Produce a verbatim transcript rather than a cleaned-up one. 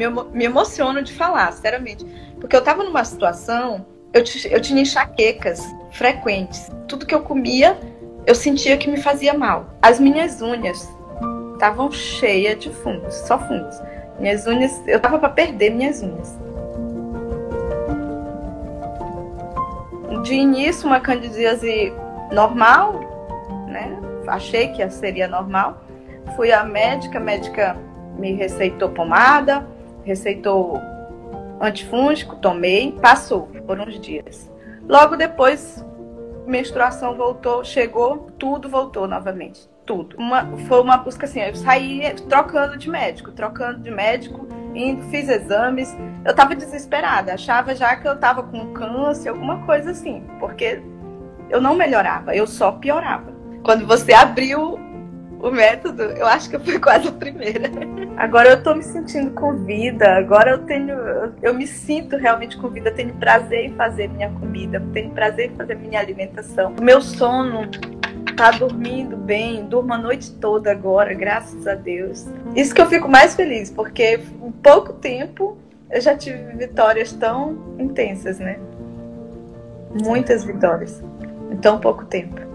me, emo me emociono de falar, sinceramente. Porque eu tava numa situação, eu, eu tinha enxaquecas frequentes. Tudo que eu comia, eu sentia que me fazia mal. As minhas unhas estavam cheias de fungos, só fungos. Minhas unhas, eu tava para perder minhas unhas. De início, uma candidíase normal, né? Achei que seria normal. Fui à médica, a médica me receitou pomada, receitou antifúngico, tomei, passou por uns dias. Logo depois, menstruação voltou, chegou, tudo voltou novamente, tudo. Uma, foi uma busca assim, eu saí trocando de médico, trocando de médico, indo, fiz exames. Eu tava desesperada, achava já que eu tava com câncer, alguma coisa assim, porque eu não melhorava, eu só piorava. Quando você abriu o método, eu acho que eu fui quase a primeira. Agora eu tô me sentindo com vida, agora eu tenho, eu, eu me sinto realmente com vida, tenho prazer em fazer minha comida, tenho prazer em fazer minha alimentação. O meu sono tá dormindo bem, durmo a noite toda agora, graças a Deus. Isso que eu fico mais feliz, porque em pouco tempo eu já tive vitórias tão intensas, né? Muitas vitórias em tão pouco tempo.